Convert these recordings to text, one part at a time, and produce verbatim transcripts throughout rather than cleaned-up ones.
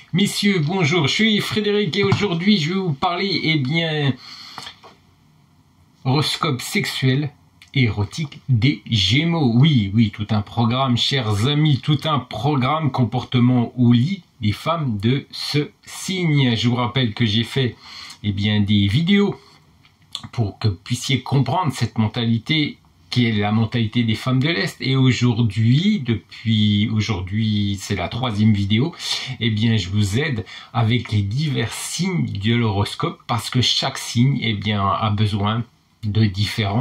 Messieurs, bonjour, je suis Frédéric et aujourd'hui je vais vous parler, eh bien, horoscope sexuel et érotique des Gémeaux. Oui, oui, tout un programme, chers amis, tout un programme comportement au lit des femmes de ce signe. Je vous rappelle que j'ai fait, eh bien, des vidéos pour que vous puissiez comprendre cette mentalité qui est la mentalité des femmes de l'Est. Et aujourd'hui, depuis aujourd'hui, c'est la troisième vidéo, eh bien, je vous aide avec les divers signes de l'horoscope parce que chaque signe, eh bien, a besoin de différents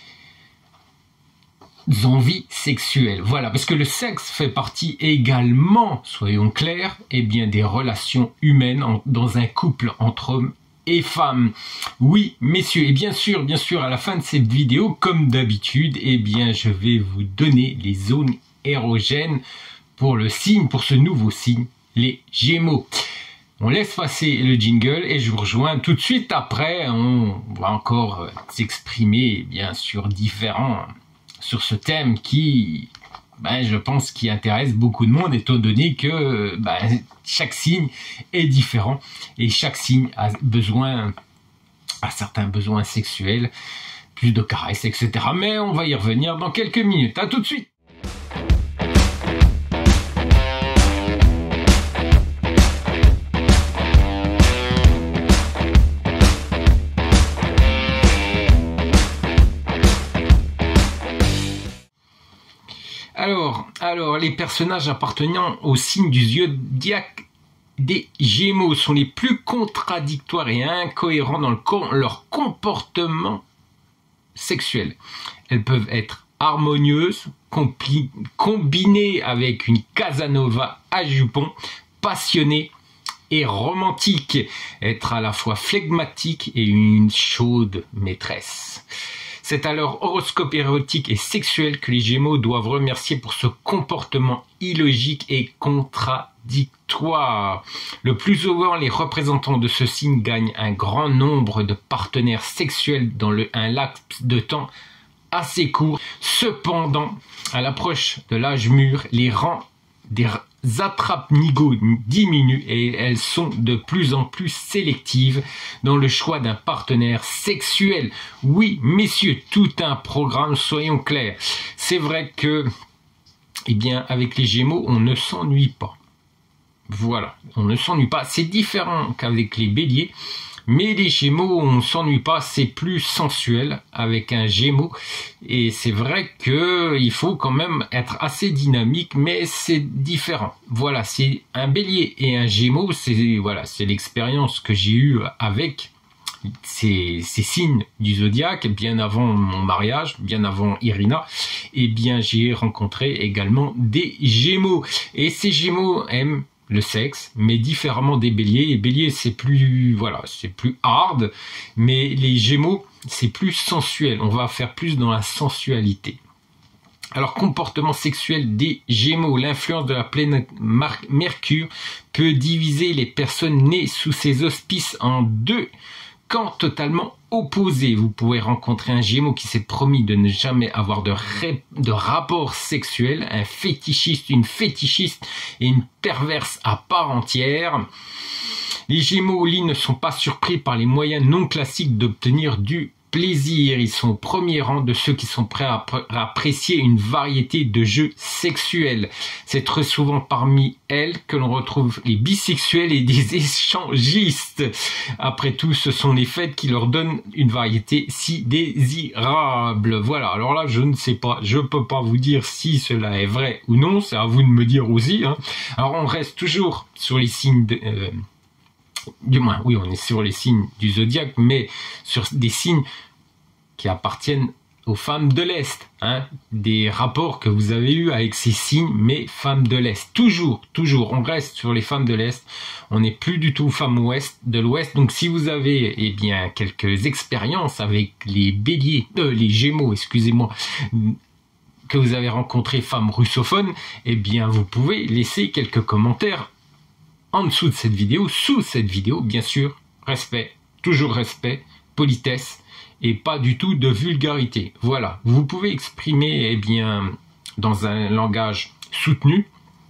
envies sexuelles. Voilà, parce que le sexe fait partie également, soyons clairs, eh bien, des relations humaines en, dans un couple entre hommes et femmes. Oui, messieurs, et bien sûr, bien sûr, à la fin de cette vidéo, comme d'habitude, eh bien, je vais vous donner les zones érogènes pour le signe, pour ce nouveau signe, les Gémeaux. On laisse passer le jingle et je vous rejoins tout de suite après. On va encore s'exprimer, bien sûr, différents sur ce thème qui, ben, je pense, qui intéresse beaucoup de monde, étant donné que ben, chaque signe est différent et chaque signe a besoin, a certains besoins sexuels, plus de caresses, et cetera. Mais on va y revenir dans quelques minutes. À tout de suite. Alors, alors, les personnages appartenant au signe du zodiaque des Gémeaux sont les plus contradictoires et incohérents dans le, leur comportement sexuel. Elles peuvent être harmonieuses, combinées avec une Casanova à jupon, passionnées et romantiques, être à la fois flegmatique et une chaude maîtresse. C'est à leur horoscope érotique et sexuel que les Gémeaux doivent remercier pour ce comportement illogique et contradictoire. Le plus souvent, les représentants de ce signe gagnent un grand nombre de partenaires sexuels dans le, un laps de temps assez court. Cependant, à l'approche de l'âge mûr, les rangs des attrape-nigauds diminuent et elles sont de plus en plus sélectives dans le choix d'un partenaire sexuel. Oui, messieurs, tout un programme, soyons clairs. C'est vrai que, eh bien, avec les Gémeaux, on ne s'ennuie pas. Voilà, on ne s'ennuie pas. C'est différent qu'avec les Béliers. Mais les Gémeaux, on ne s'ennuie pas, c'est plus sensuel avec un Gémeaux. Et c'est vrai qu'il faut quand même être assez dynamique, mais c'est différent. Voilà, c'est un Bélier et un Gémeaux, c'est voilà, c'est l'expérience que j'ai eue avec ces, ces signes du zodiaque, bien avant mon mariage, bien avant Irina. Et bien, j'ai rencontré également des Gémeaux. Et ces Gémeaux aiment le sexe, mais différemment des Béliers. Les Béliers, c'est plus, voilà, c'est plus hard, mais les Gémeaux, c'est plus sensuel. On va faire plus dans la sensualité. Alors, comportement sexuel des Gémeaux. L'influence de la planète Mercure peut diviser les personnes nées sous ses auspices en deux camps totalement opposés. Vous pouvez rencontrer un Gémeaux qui s'est promis de ne jamais avoir de, de rapport sexuel, un fétichiste, une fétichiste et une perverse à part entière. Les Gémeaux au lit ne sont pas surpris par les moyens non classiques d'obtenir du plaisir. Ils sont au premier rang de ceux qui sont prêts à, à apprécier une variété de jeux sexuels. C'est très souvent parmi elles que l'on retrouve les bisexuels et des échangistes. Après tout, ce sont les fêtes qui leur donnent une variété si désirable. Voilà, alors là, je ne sais pas, je ne peux pas vous dire si cela est vrai ou non, c'est à vous de me dire aussi, hein. Alors on reste toujours sur les signes de... Euh, Du moins, oui, on est sur les signes du zodiaque, mais sur des signes qui appartiennent aux femmes de l'Est, hein, des rapports que vous avez eus avec ces signes, mais femmes de l'Est. Toujours, toujours, on reste sur les femmes de l'Est, on n'est plus du tout femmes ouest, de l'Ouest. Donc si vous avez, eh bien, quelques expériences avec les béliers, euh, les Gémeaux, excusez-moi, que vous avez rencontré femmes russophones, eh bien, vous pouvez laisser quelques commentaires en dessous de cette vidéo, sous cette vidéo, bien sûr, respect, toujours respect, politesse, et pas du tout de vulgarité. Voilà, vous pouvez exprimer, eh bien, dans un langage soutenu,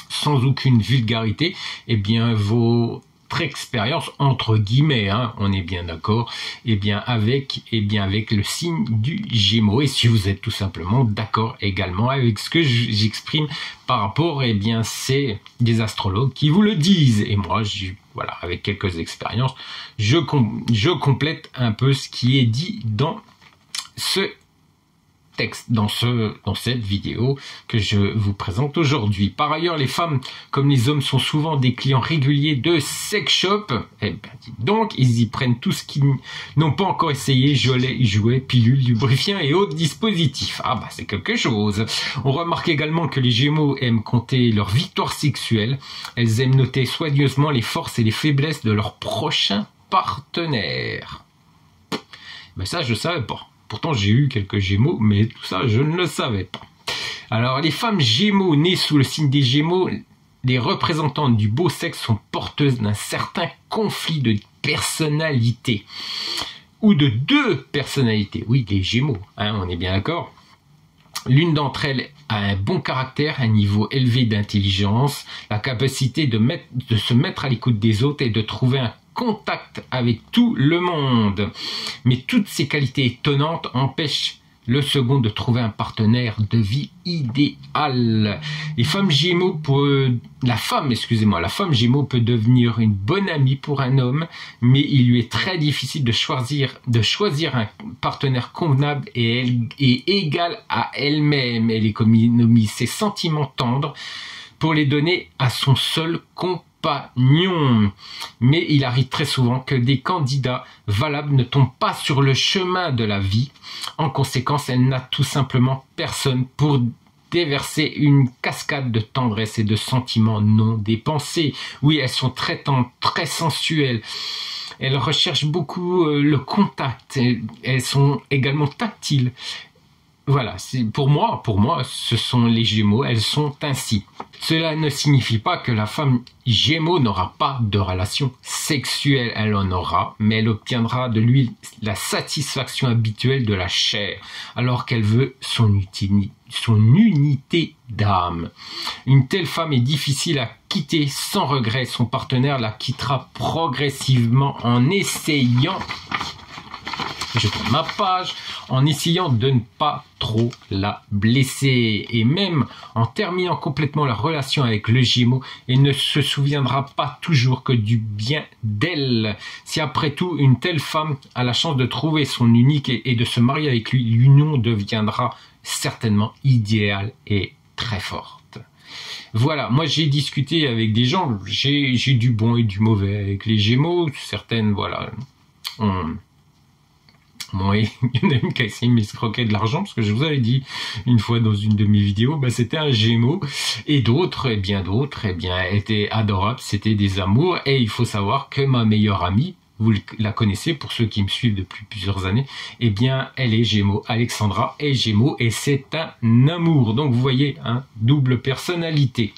sans aucune vulgarité, eh bien, votre expérience, entre guillemets, hein, on est bien d'accord, eh bien, avec, eh bien, avec le signe du Gémeaux. Et si vous êtes tout simplement d'accord également avec ce que j'exprime par rapport, eh bien, c'est des astrologues qui vous le disent. Et moi, je, voilà, avec quelques expériences, je, com je complète un peu ce qui est dit dans ce texte, dans ce dans cette vidéo que je vous présente aujourd'hui. Par ailleurs, les femmes comme les hommes sont souvent des clients réguliers de sex shop. Eh ben, donc, ils y prennent tout ce qu'ils n'ont pas encore essayé: jouets, jouets, pilules, lubrifiants et autres dispositifs. Ah bah, c'est quelque chose. On remarque également que les Gémeaux aiment compter leurs victoires sexuelles. Elles aiment noter soigneusement les forces et les faiblesses de leur prochain partenaire. Ben ça, je savais pas. Pourtant, j'ai eu quelques Gémeaux, mais tout ça, je ne le savais pas. Alors, les femmes Gémeaux nées sous le signe des Gémeaux, les représentantes du beau sexe sont porteuses d'un certain conflit de personnalité. Ou de deux personnalités. Oui, les Gémeaux, hein, on est bien d'accord. L'une d'entre elles a un bon caractère, un niveau élevé d'intelligence, la capacité de, mettre, de se mettre à l'écoute des autres et de trouver un contact avec tout le monde. Mais toutes ces qualités étonnantes empêchent le second de trouver un partenaire de vie idéal. Les femmes Gémeaux, pour la femme, excusez-moi, la femme Gémeaux peut devenir une bonne amie pour un homme, mais il lui est très difficile de choisir, de choisir un partenaire convenable et, elle, et égal à elle-même. Elle économise ses sentiments tendres pour les donner à son seul compagnon. Mais il arrive très souvent que des candidats valables ne tombent pas sur le chemin de la vie. En conséquence, elle n'a tout simplement personne pour déverser une cascade de tendresse et de sentiments non dépensés. Oui, elles sont très tendres, très sensuelles. Elles recherchent beaucoup euh, le contact. Elles sont également tactiles. Voilà, c'est pour moi, pour moi, ce sont les Gémeaux, elles sont ainsi. Cela ne signifie pas que la femme Gémeaux n'aura pas de relation sexuelle, elle en aura, mais elle obtiendra de lui la satisfaction habituelle de la chair, alors qu'elle veut son, utini, son unité d'âme. Une telle femme est difficile à quitter sans regret, son partenaire la quittera progressivement en essayant... Je tourne ma page, en essayant de ne pas trop la blesser. Et même en terminant complètement la relation avec le Gémeaux, il ne se souviendra pas toujours que du bien d'elle. Si après tout, une telle femme a la chance de trouver son unique et, et de se marier avec lui, l'union deviendra certainement idéale et très forte. Voilà, moi j'ai discuté avec des gens, j'ai j'ai du bon et du mauvais avec les Gémeaux. Certaines, voilà, on... Bon, il y en a une qui a essayé de m'escroquer de l'argent, parce que je vous avais dit une fois dans une de mes vidéos, bah, c'était un Gémeaux, et d'autres, et bien d'autres, eh bien, étaient adorables, c'était des amours, et il faut savoir que ma meilleure amie, vous la connaissez pour ceux qui me suivent depuis plusieurs années, eh bien, elle est Gémeaux, Alexandra est Gémeaux, et c'est un amour, donc vous voyez, hein, double personnalité.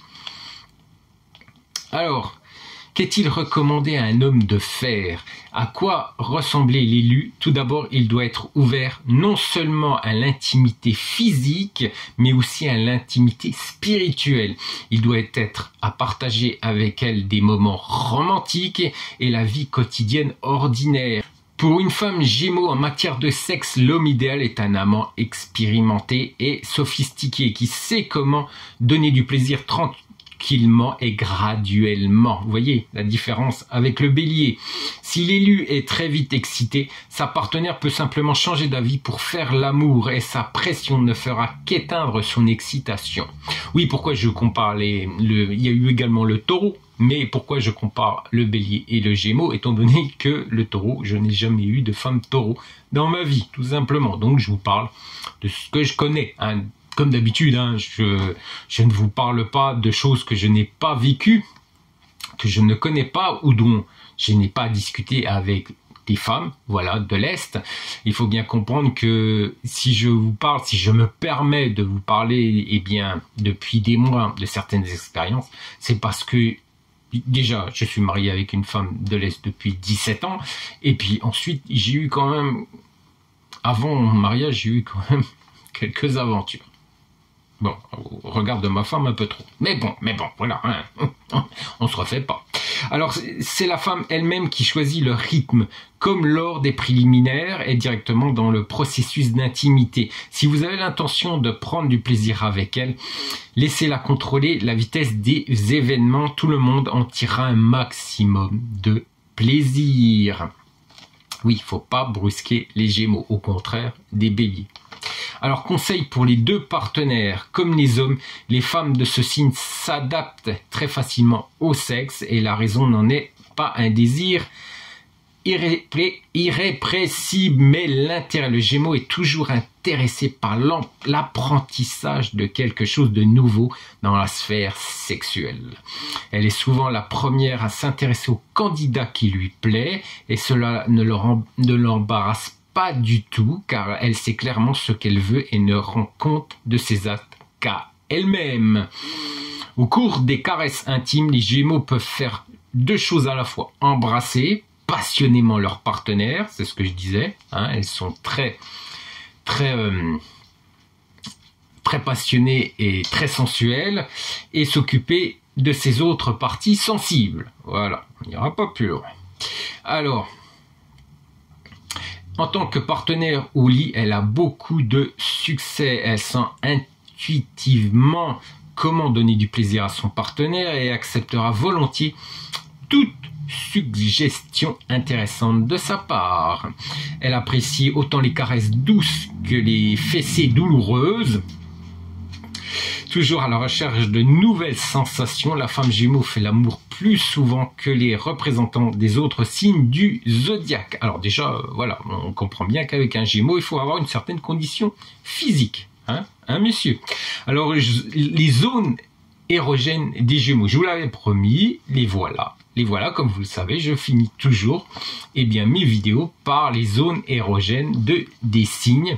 Alors, qu'est-il recommandé à un homme de faire? À quoi ressemblait l'élu? Tout d'abord, il doit être ouvert non seulement à l'intimité physique, mais aussi à l'intimité spirituelle. Il doit être à partager avec elle des moments romantiques et la vie quotidienne ordinaire. Pour une femme Gémeaux en matière de sexe, l'homme idéal est un amant expérimenté et sophistiqué qui sait comment donner du plaisir tranquille et graduellement. Vous voyez la différence avec le Bélier. Si l'élu est très vite excité, sa partenaire peut simplement changer d'avis pour faire l'amour et sa pression ne fera qu'éteindre son excitation. Oui, pourquoi je compare les... Le, il y a eu également le Taureau, mais pourquoi je compare le Bélier et le Gémeaux, étant donné que le Taureau, je n'ai jamais eu de femme Taureau dans ma vie, tout simplement. Donc je vous parle de ce que je connais, hein. Comme d'habitude, hein, je, je ne vous parle pas de choses que je n'ai pas vécues, que je ne connais pas ou dont je n'ai pas discuté avec des femmes, voilà, de l'Est. Il faut bien comprendre que si je vous parle, si je me permets de vous parler, eh bien, depuis des mois de certaines expériences, c'est parce que déjà, je suis marié avec une femme de l'Est depuis dix-sept ans, et puis ensuite, j'ai eu quand même, avant mon mariage, j'ai eu quand même quelques aventures. Bon, au regard de ma femme, un peu trop. Mais bon, mais bon, voilà, hein, on se refait pas. Alors, c'est la femme elle-même qui choisit le rythme, comme lors des préliminaires et directement dans le processus d'intimité. Si vous avez l'intention de prendre du plaisir avec elle, laissez-la contrôler la vitesse des événements. Tout le monde en tirera un maximum de plaisir. Oui, il ne faut pas brusquer les Gémeaux, au contraire des Béliers. Alors, conseil pour les deux partenaires, comme les hommes, les femmes de ce signe s'adaptent très facilement au sexe et la raison n'en est pas un désir irré irrépressible, mais l'intérêt. Le Gémeaux est toujours intéressé par l'apprentissage de quelque chose de nouveau dans la sphère sexuelle. Elle est souvent la première à s'intéresser au candidat qui lui plaît et cela ne l'embarrasse pas. Pas du tout, car elle sait clairement ce qu'elle veut et ne rend compte de ses actes qu'à elle-même. Au cours des caresses intimes, les Gémeaux peuvent faire deux choses à la fois. Embrasser passionnément leur partenaire, c'est ce que je disais, hein, elles sont très, très, euh, très passionnées et très sensuelles, et s'occuper de ses autres parties sensibles. Voilà, il n'y aura pas plus loin. Alors, en tant que partenaire au lit, elle a beaucoup de succès. Elle sent intuitivement comment donner du plaisir à son partenaire et acceptera volontiers toute suggestion intéressante de sa part. Elle apprécie autant les caresses douces que les fessées douloureuses. Toujours à la recherche de nouvelles sensations, la femme Gémeaux fait l'amour plus souvent que les représentants des autres signes du zodiaque. Alors déjà, euh, voilà, on comprend bien qu'avec un Gémeaux, il faut avoir une certaine condition physique, hein, hein messieurs. Alors, je, les zones érogènes des Gémeaux, je vous l'avais promis, les voilà. Les voilà, comme vous le savez, je finis toujours eh bien, mes vidéos par les zones érogènes de, des signes.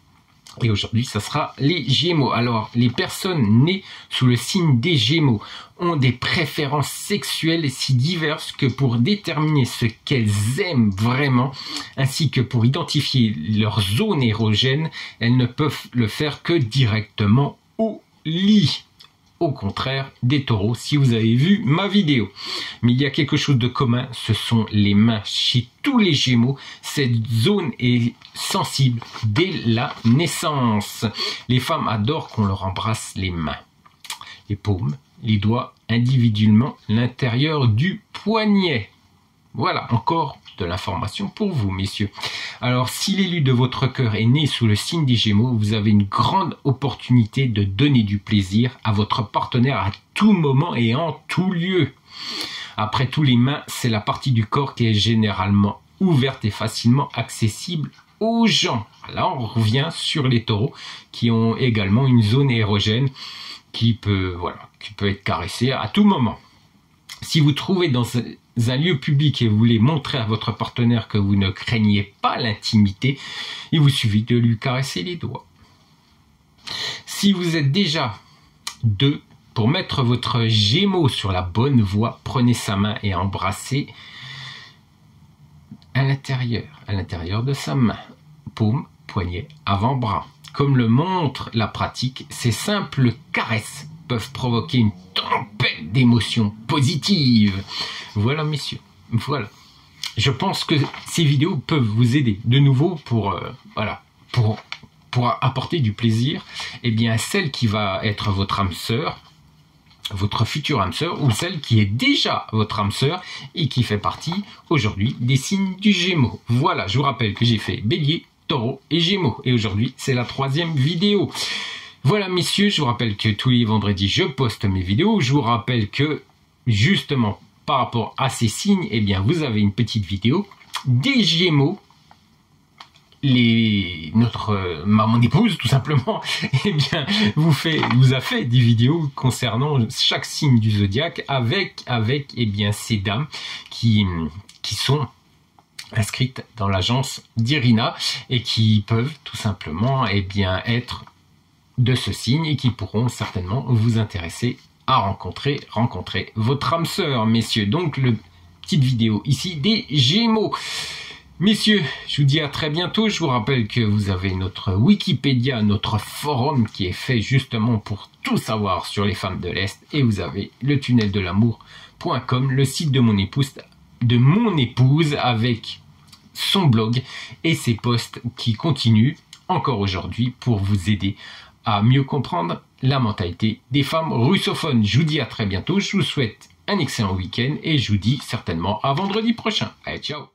Et aujourd'hui, ça sera les Gémeaux. Alors, les personnes nées sous le signe des Gémeaux ont des préférences sexuelles si diverses que pour déterminer ce qu'elles aiment vraiment, ainsi que pour identifier leur zone érogène, elles ne peuvent le faire que directement au lit. Au contraire des taureaux, si vous avez vu ma vidéo. Mais il y a quelque chose de commun, ce sont les mains. Chez tous les Gémeaux, cette zone est sensible dès la naissance. Les femmes adorent qu'on leur embrasse les mains, les paumes, les doigts individuellement, l'intérieur du poignet. Voilà, encore de l'information pour vous, messieurs. Alors, si l'élu de votre cœur est né sous le signe des Gémeaux, vous avez une grande opportunité de donner du plaisir à votre partenaire à tout moment et en tout lieu. Après tout, les mains, c'est la partie du corps qui est généralement ouverte et facilement accessible aux gens. Là, on revient sur les taureaux qui ont également une zone érogène qui peut, voilà, qui peut être caressée à tout moment. Si vous trouvez dans un lieu public et vous voulez montrer à votre partenaire que vous ne craignez pas l'intimité, il vous suffit de lui caresser les doigts. Si vous êtes déjà deux, pour mettre votre Gémeaux sur la bonne voie, prenez sa main et embrassez à l'intérieur, à l'intérieur de sa main, paume, poignet, avant-bras. Comme le montre la pratique, ces simples caresses peuvent provoquer une tempête d'émotions positives. Voilà, messieurs, voilà. Je pense que ces vidéos peuvent vous aider de nouveau pour, euh, voilà, pour, pour apporter du plaisir, eh bien, à celle qui va être votre âme sœur, votre future âme sœur, ou celle qui est déjà votre âme sœur et qui fait partie aujourd'hui des signes du Gémeaux. Voilà, je vous rappelle que j'ai fait Bélier, Taureau et Gémeaux. Et aujourd'hui, c'est la troisième vidéo. Voilà, messieurs, je vous rappelle que tous les vendredis, je poste mes vidéos. Je vous rappelle que, justement, par rapport à ces signes, eh bien, vous avez une petite vidéo des Gémeaux. Les, notre, euh, mon épouse, tout simplement, eh bien, vous fait, vous a fait des vidéos concernant chaque signe du zodiaque avec, avec, eh bien, ces dames qui, qui sont inscrites dans l'agence d'Irina et qui peuvent tout simplement, eh bien, être de ce signe et qui pourront certainement vous intéresser à rencontrer, rencontrer votre âme sœur, messieurs. Donc, le petite vidéo ici des Gémeaux. Messieurs, je vous dis à très bientôt. Je vous rappelle que vous avez notre Wikipédia, notre forum qui est fait justement pour tout savoir sur les femmes de l'Est. Et vous avez le tunnel de l'amour point com, le site de mon épouse, de mon épouse avec son blog et ses posts qui continuent encore aujourd'hui pour vous aider à mieux comprendre la mentalité des femmes russophones. Je vous dis à très bientôt. Je vous souhaite un excellent week-end et je vous dis certainement à vendredi prochain. Allez, ciao!